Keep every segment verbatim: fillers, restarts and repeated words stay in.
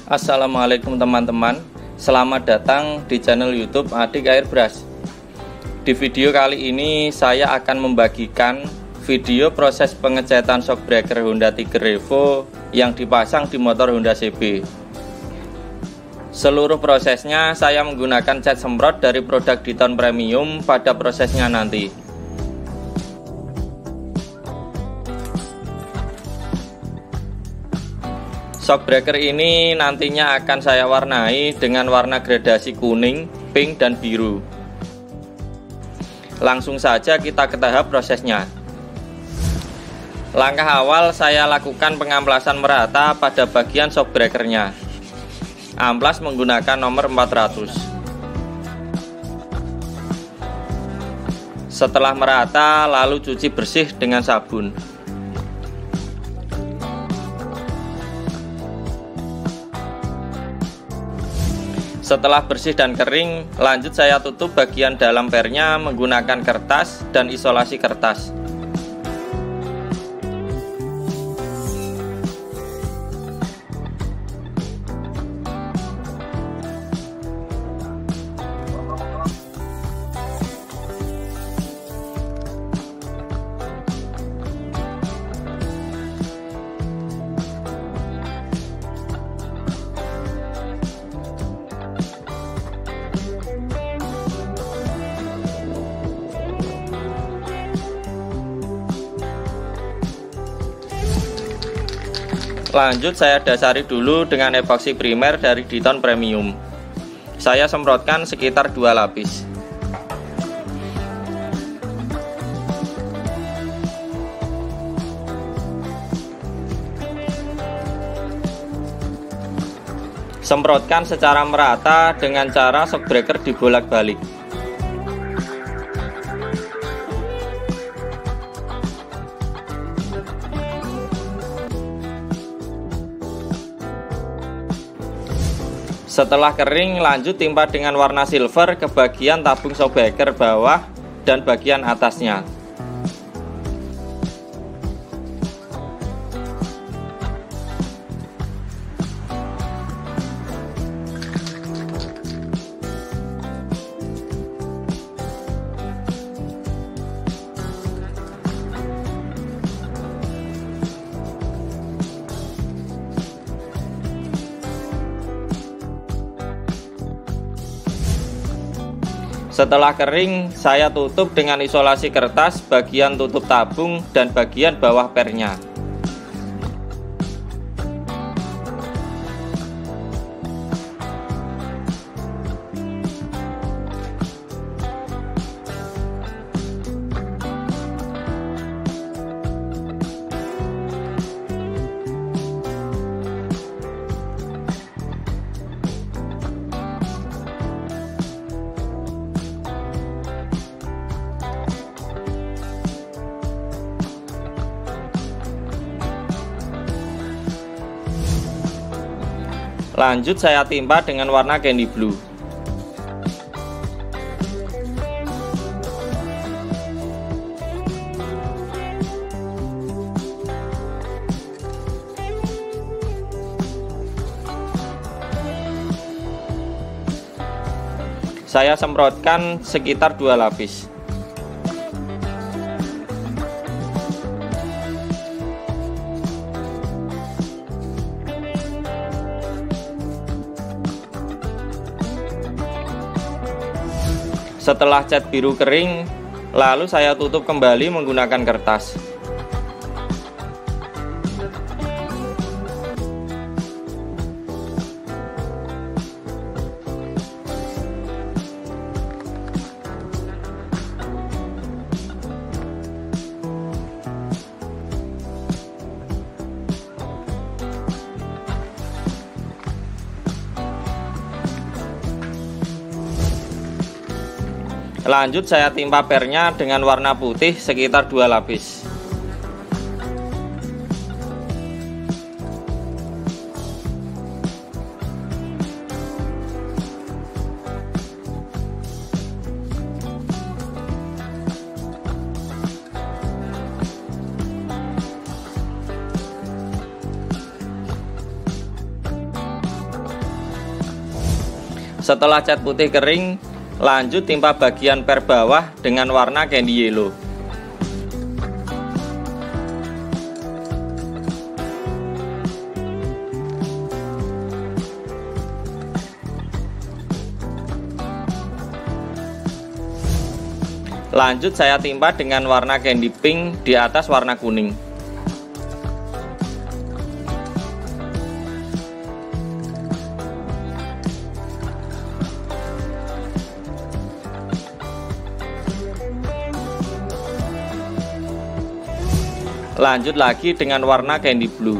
Assalamualaikum teman-teman, selamat datang di channel YouTube Adik Airbrush. Di video kali ini saya akan membagikan video proses pengecetan shockbreaker Honda Tiger Evo yang dipasang di motor Honda C B. Seluruh prosesnya saya menggunakan cat semprot dari produk Diton Premium pada prosesnya nanti. Shockbreaker ini nantinya akan saya warnai dengan warna gradasi kuning, pink, dan biru. Langsung saja kita ke tahap prosesnya. Langkah awal saya lakukan pengamplasan merata pada bagian shockbreakernya. Amplas menggunakan nomor empat ratus. Setelah merata, lalu cuci bersih dengan sabun. Setelah bersih dan kering, lanjut saya tutup bagian dalam pernya menggunakan kertas dan isolasi kertas. Lanjut saya dasari dulu dengan epoxy primer dari Diton Premium. Saya semprotkan sekitar dua lapis. Semprotkan secara merata dengan cara shockbreaker dibolak-balik. Setelah kering, lanjut timpa dengan warna silver ke bagian tabung shockbreaker bawah dan bagian atasnya. Setelah kering, saya tutup dengan isolasi kertas bagian tutup tabung dan bagian bawah pernya. Lanjut saya timpa dengan warna candy blue. Saya semprotkan sekitar dua lapis. Setelah cat biru kering, lalu saya tutup kembali menggunakan kertas. Lanjut saya timpa pernya dengan warna putih sekitar dua lapis. Setelah cat putih kering, lanjut timpa bagian per bawah dengan warna candy yellow. Lanjut saya timpa dengan warna candy pink di atas warna kuning. Lanjut lagi dengan warna candy blue.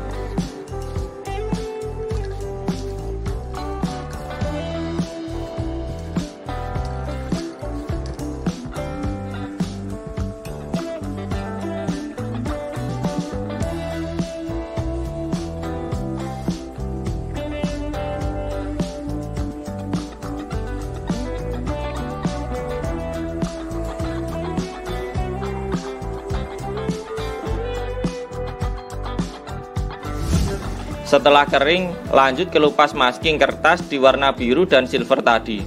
Setelah kering, lanjut kelupas masking kertas di warna biru dan silver tadi.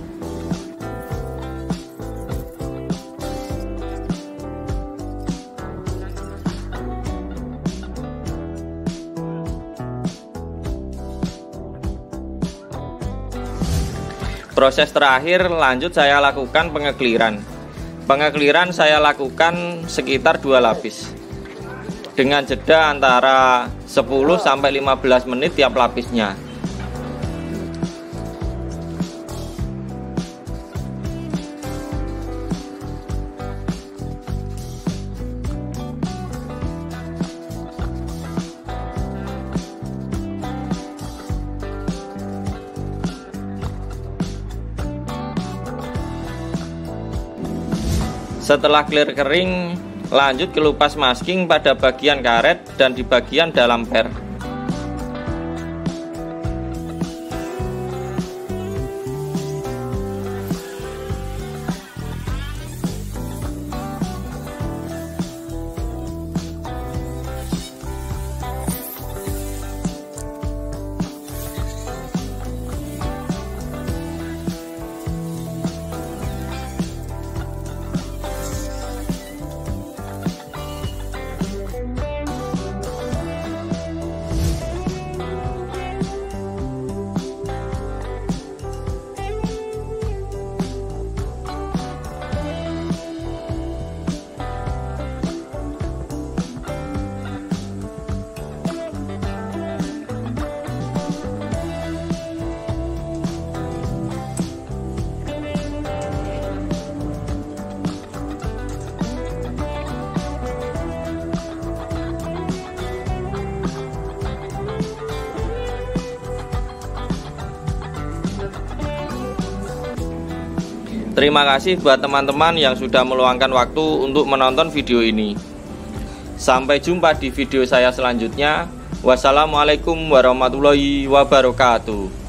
Proses terakhir, lanjut saya lakukan pengekliran. Pengekliran saya lakukan sekitar dua lapis dengan jeda antara sepuluh sampai lima belas menit tiap lapisnya. Setelah clear kering, lanjut kelupas masking pada bagian karet dan di bagian dalam per. Terima kasih buat teman-teman yang sudah meluangkan waktu untuk menonton video ini. Sampai jumpa di video saya selanjutnya. Wassalamualaikum warahmatullahi wabarakatuh.